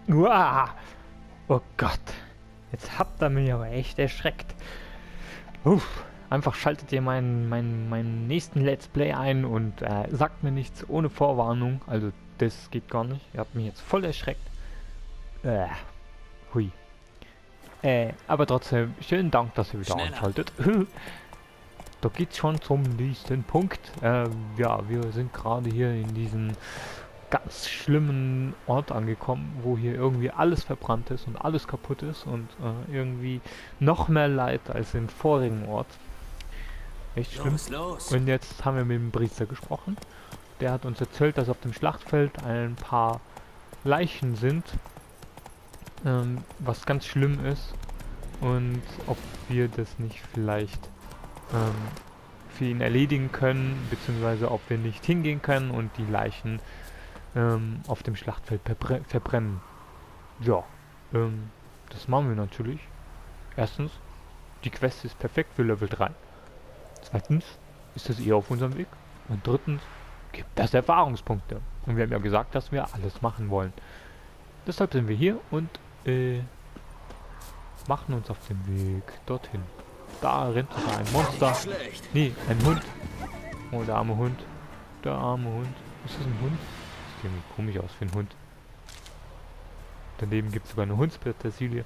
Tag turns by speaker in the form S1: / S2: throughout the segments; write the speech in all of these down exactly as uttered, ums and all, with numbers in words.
S1: Uah. Oh Gott. Jetzt habt ihr mich aber echt erschreckt. Uff. Einfach schaltet ihr meinen, meinen, meinen nächsten Let's Play ein und äh, sagt mir nichts ohne Vorwarnung. Also das geht gar nicht. Ihr habt mich jetzt voll erschreckt. Äh. Hui. Äh, aber trotzdem, schönen Dank, dass ihr wieder
S2: Schneller.
S1: anschaltet. Da geht's schon zum nächsten Punkt. Äh, ja, wir sind gerade hier in diesem ganz schlimmen Ort angekommen, wo hier irgendwie alles verbrannt ist und alles kaputt ist und äh, irgendwie noch mehr Leid als im vorigen Ort. Echt schlimm.
S2: Los, los.
S1: Und jetzt haben wir mit dem Priester gesprochen. Der hat uns erzählt, dass auf dem Schlachtfeld ein paar Leichen sind, ähm, was ganz schlimm ist und ob wir das nicht vielleicht ähm, für ihn erledigen können, beziehungsweise ob wir nicht hingehen können und die Leichen ähm, auf dem Schlachtfeld verbre verbrennen. Ja, ähm, das machen wir natürlich. Erstens, die Quest ist perfekt für Level drei. Zweitens ist es eher auf unserem Weg. Und drittens gibt das Erfahrungspunkte. Und wir haben ja gesagt, dass wir alles machen wollen. Deshalb sind wir hier und äh, machen uns auf den Weg dorthin. Da rennt sogar ein Monster. Nee, ein Hund. Oh, der arme Hund. Der arme Hund. Ist das ein Hund? Sieht irgendwie komisch aus für einen Hund. Daneben gibt es sogar eine Hundspetersilie.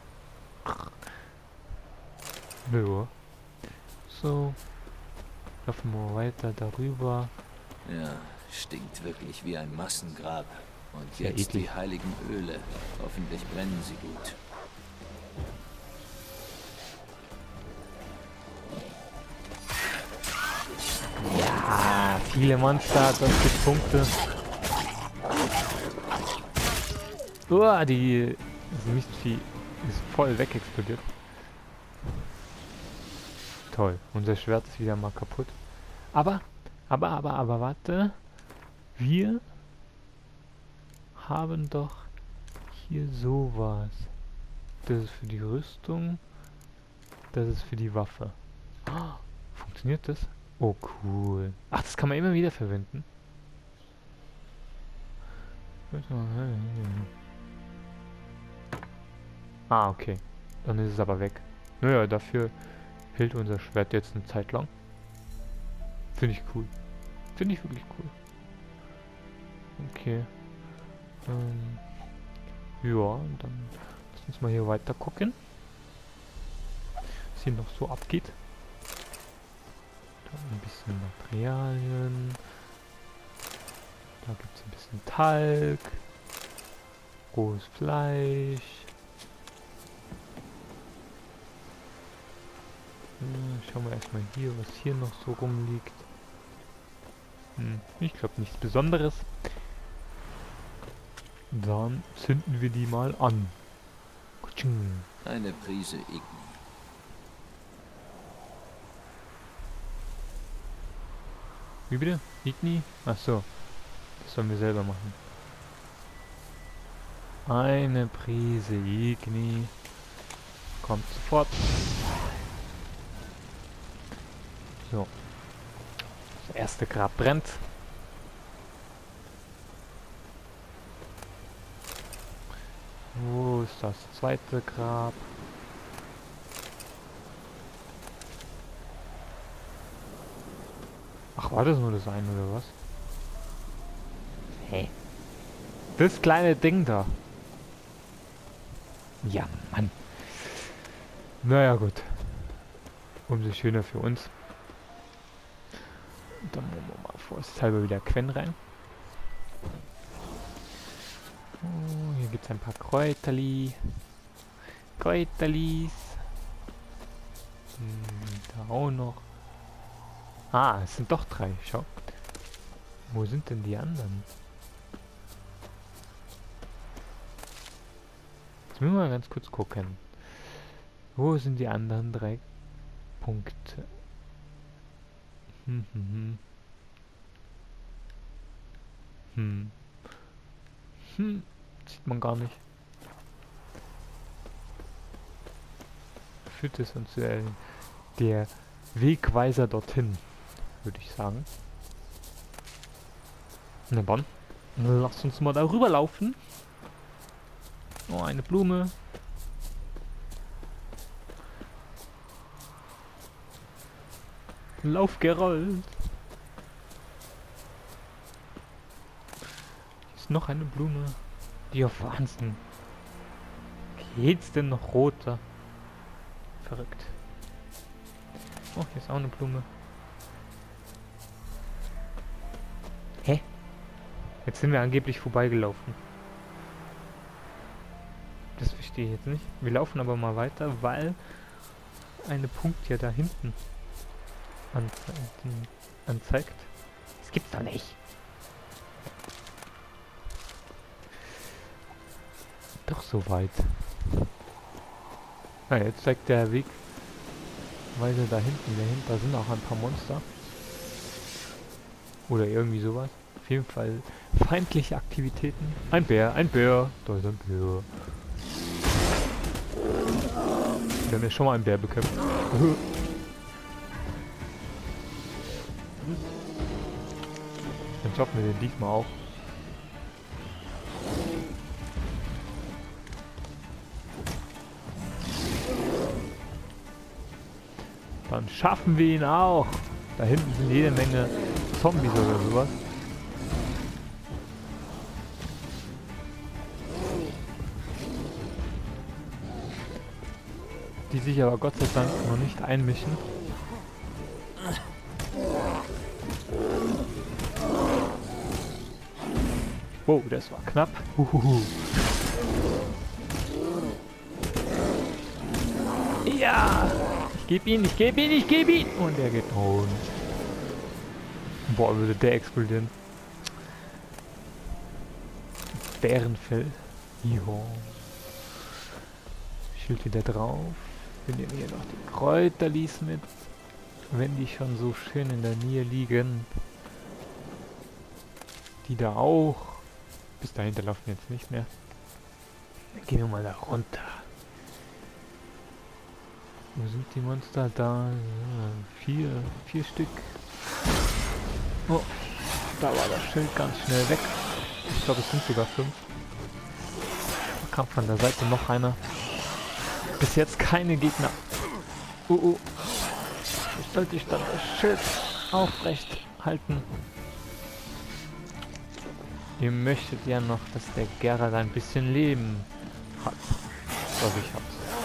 S1: Nö. So. Laufen wir weiter darüber.
S2: Ja, stinkt wirklich wie ein Massengrab. Und
S1: Sehr
S2: jetzt
S1: eklig.
S2: die heiligen Öle. Hoffentlich brennen sie gut.
S1: Ja, viele Monster, dreißig Punkte. Uah, die das Mistvieh ist voll wegexplodiert. Toll, unser Schwert ist wieder mal kaputt. Aber, aber, aber, aber, warte. Wir haben doch hier sowas. Das ist für die Rüstung. Das ist für die Waffe. Oh, funktioniert das? Oh, cool. Ach, das kann man immer wieder verwenden. Ah, okay. Dann ist es aber weg. Naja, dafür hält unser Schwert jetzt eine Zeit lang. Finde ich cool. Finde ich wirklich cool. Okay. Ähm, ja, dann lass uns mal hier weiter gucken. Was hier noch so abgeht. Da ein bisschen Materialien. Da gibt es ein bisschen Talg. Rohes Fleisch. Hm, schauen wir erstmal hier, was hier noch so rumliegt. Hm, ich glaube nichts Besonderes. Dann zünden wir die mal an. Kutsching.
S2: Eine Prise Igni.
S1: Wie bitte? Igni? Ach so. Das sollen wir selber machen. Eine Prise Igni. Kommt sofort. So. Das erste Grab brennt. Wo ist das zweite Grab? Ach, war das nur das eine oder was? Hey. Das kleine Ding da. Ja, Mann. Naja, gut. Umso schöner für uns. Dann nehmen wir mal vorsichtshalber wieder Quen rein. Oh, hier gibt es ein paar Kräuterli. Kräuterlis. Hm, da auch noch. Ah, es sind doch drei. Schau. Wo sind denn die anderen? Jetzt müssen wir mal ganz kurz gucken. Wo sind die anderen drei Punkte? Hm, hm, hm. Hm. Hm. Sieht man gar nicht. Führt es uns äh, der Wegweiser dorthin, würde ich sagen. Na dann, lasst uns mal darüber laufen. Oh, eine Blume. Lauf, Geralt. Hier ist noch eine Blume. Die auf Wahnsinn. Geht's denn noch roter? Verrückt. Oh, hier ist auch eine Blume. Hä? Jetzt sind wir angeblich vorbeigelaufen. Das verstehe ich jetzt nicht. Wir laufen aber mal weiter, weil eine Punkt ja da hinten anze anzeigt. Das gibt's doch nicht. Doch so weit. Na, jetzt zeigt der Weg weiter da hinten. Dahinter sind auch ein paar Monster. Oder irgendwie sowas. Auf jeden Fall feindliche Aktivitäten. Ein Bär, ein Bär. Da ist ein Bär. Wir haben ja schon mal einen Bär bekämpft. Dann schaffen wir den diesmal auch. Dann schaffen wir ihn auch. Da hinten sind jede Menge Zombies oder sowas. Die sich aber Gott sei Dank noch nicht einmischen. Wow, das war knapp. Uhuhu. Ja! Ich geb ihn, ich geb ihn, ich geb ihn! Und er geht runter. Boah, würde der explodieren. Bärenfell. Jo. Schild wieder drauf. Wir nehmen hier noch die Kräuterlis mit. Wenn die schon so schön in der Nähe liegen. Die da auch. Bis dahinter laufen wir jetzt nicht mehr. Dann gehen wir mal da runter. Wo sind die Monster? Da. Vier. Vier Stück. Oh. Da war das Schild ganz schnell weg. Ich glaube, es sind sogar fünf. Da kam von der Seite noch einer. Bis jetzt keine Gegner. Uh, uh. Wie sollte ich dann das Schild aufrecht halten? Ihr möchtet ja noch, dass der Geralt ein bisschen Leben hat. Was ich hab.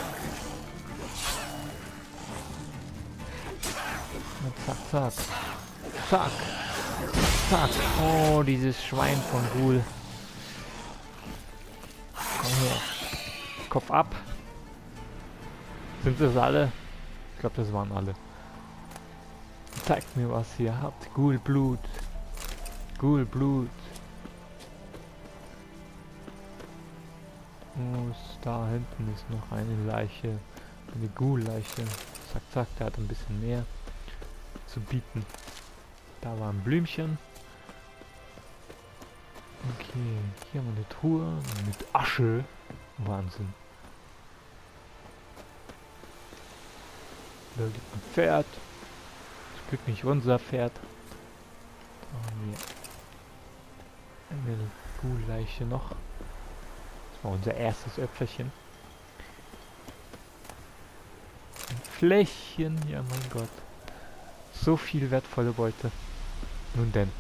S1: Na, zack, zack. Zack. Zack. Oh, dieses Schwein von Ghoul. Komm her. Kopf ab. Sind das alle? Ich glaube, das waren alle. Zeigt mir, was ihr habt. Ghoulblut. Ghoulblut. Oh, da hinten ist noch eine Leiche. Eine Ghoul-Leiche. Zack, zack, der hat ein bisschen mehr zu bieten. Da war ein Blümchen. Okay, hier haben wir eine Truhe mit Asche. Wahnsinn. Da liegt ein Pferd. Zum Glück nicht unser Pferd. Da haben wir eine Ghoul-Leiche noch. Das war unser erstes Öpferchen. Ein Fläschchen, ja mein Gott. So viel wertvolle Beute. Nun denn.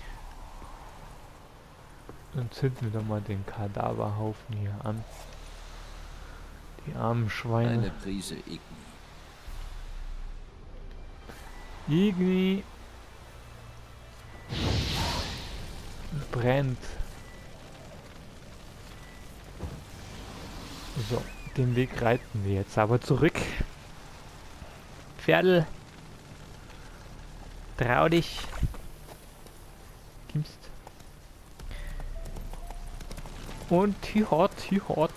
S1: Dann zünden wir doch mal den Kadaverhaufen hier an. Die armen Schweine.
S2: Eine Prise Igni.
S1: Igni brennt. So, den Weg reiten wir jetzt aber zurück. Pferdl, trau dich. Gibst. Und hihot, hihot.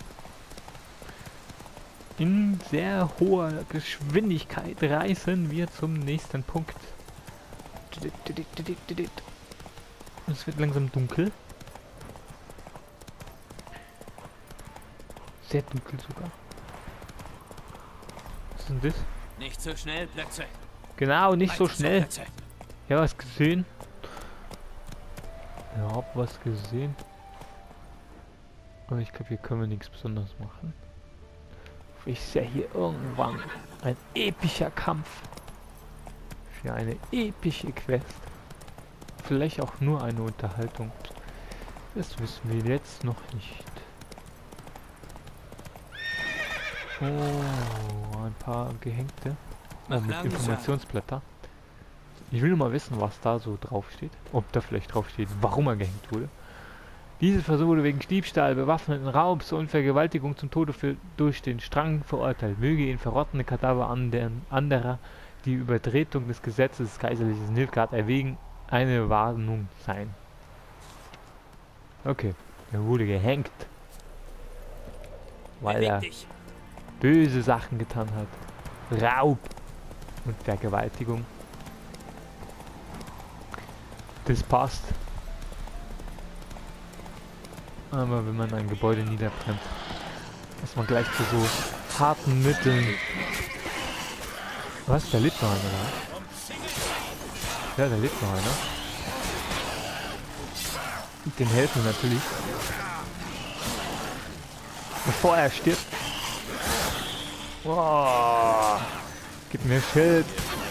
S1: In sehr hoher Geschwindigkeit reisen wir zum nächsten Punkt. Es wird langsam dunkel. Sehr dunkel sogar. Was ist denn das?
S2: Nicht so schnell, Plätze.
S1: Genau, nicht so
S2: Weiter
S1: schnell.
S2: Plätze.
S1: Ja, was gesehen? Ja, hab was gesehen. Aber ich glaube, hier können wir nichts Besonderes machen. Ich sehe hier irgendwann ein epischer Kampf. Für eine epische Quest. Vielleicht auch nur eine Unterhaltung. Das wissen wir jetzt noch nicht. Oh, ein paar gehängte. Oh, mit Informationsblätter. Ich will nur mal wissen, was da so drauf steht. Ob da vielleicht drauf steht, warum er gehängt wurde. Dieser Versuch wurde wegen Diebstahl, bewaffneten Raubs und Vergewaltigung zum Tode für, durch den Strang verurteilt. Möge ihn verrottende Kadaver an den anderer die Übertretung des Gesetzes des kaiserlichen Nilfgaard erwägen, eine Warnung sein. Okay, er wurde gehängt. Weil er böse Sachen getan hat. Raub und Vergewaltigung. Das passt. Aber wenn man ein Gebäude niederbrennt, ist man gleich zu so harten Mitteln. Was? Da lebt noch einer, oder? Ja, da lebt noch einer. Und dem helfen wir natürlich. Bevor er stirbt. Oh, gib mir Schild.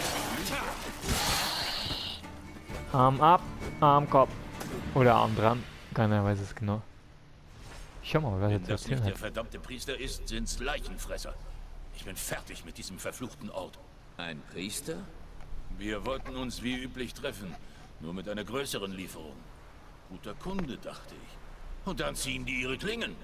S1: Arm ab, Arm Kopf. Oder Arm dran. Keiner weiß es genau. Schau mal, was jetzt
S3: das nicht
S1: hat.
S3: der verdammte Priester ist, sind's Leichenfresser. Ich bin fertig mit diesem verfluchten Ort.
S2: Ein Priester?
S3: Wir wollten uns wie üblich treffen, nur mit einer größeren Lieferung. Guter Kunde, dachte ich. Und dann ziehen die ihre Klingen.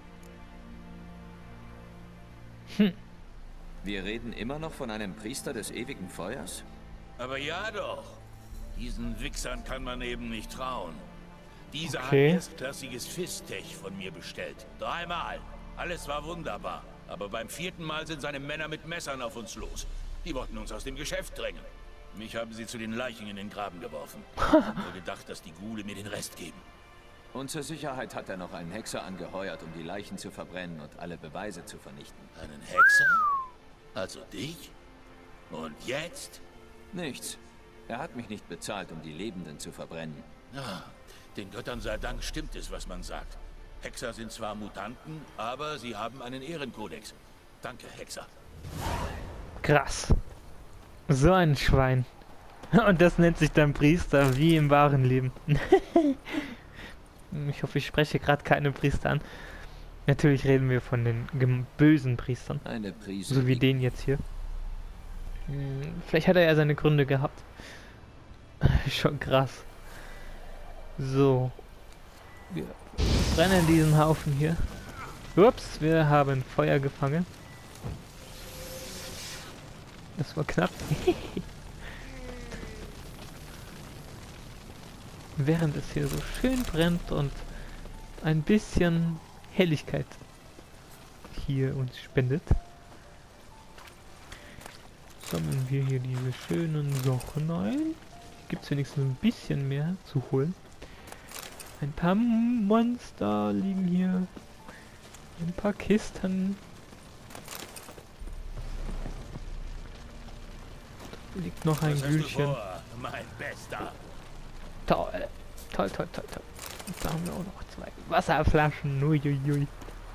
S2: Hm. Wir reden immer noch von einem Priester des ewigen Feuers?
S3: Aber ja doch. Diesen Wichsern kann man eben nicht trauen. Dieser
S1: Okay.
S3: hat erstklassiges Fistech von mir bestellt. Dreimal. Alles war wunderbar. Aber beim vierten Mal sind seine Männer mit Messern auf uns los. Die wollten uns aus dem Geschäft drängen. Mich haben sie zu den Leichen in den Graben geworfen. Nur gedacht, dass die Ghule mir den Rest geben.
S2: Und zur Sicherheit hat er noch einen Hexer angeheuert, um die Leichen zu verbrennen und alle Beweise zu vernichten.
S3: Einen Hexer? Also dich? Und jetzt?
S2: Nichts. Er hat mich nicht bezahlt, um die Lebenden zu verbrennen.
S3: Ja, den Göttern sei Dank stimmt es, was man sagt. Hexer sind zwar Mutanten, aber sie haben einen Ehrenkodex. Danke, Hexer.
S1: Krass. So ein Schwein. Und das nennt sich dann Priester, wie im wahren Leben. Ich hoffe, ich spreche gerade keine Priester an. Natürlich reden wir von den bösen Priestern.
S2: Eine Prise.
S1: So wie den jetzt hier. Hm, vielleicht hat er ja seine Gründe gehabt. Schon krass. So. Wir brennen diesen Haufen hier. Ups, wir haben Feuer gefangen. Das war knapp. Während es hier so schön brennt und ein bisschen Helligkeit hier uns spendet, sammeln wir hier diese schönen Sachen ein. Gibt es wenigstens ein bisschen mehr zu holen. Ein paar Monster liegen hier. Ein paar Kisten. Da liegt noch ein Gülchen.
S3: Mein Bester.
S1: Toll. Toll, toll, toll, toll. Und da haben wir auch noch zwei Wasserflaschen. Uiuiui.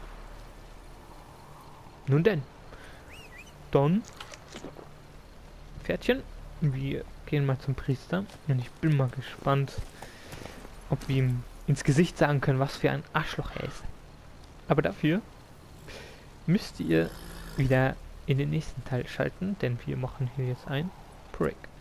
S1: Nun denn. Dann. Pferdchen. Wir gehen mal zum Priester. Und ich bin mal gespannt, ob wir ihm ins Gesicht sagen können, was für ein Arschloch er ist. Aber dafür müsst ihr wieder in den nächsten Teil schalten, denn wir machen hier jetzt ein Break.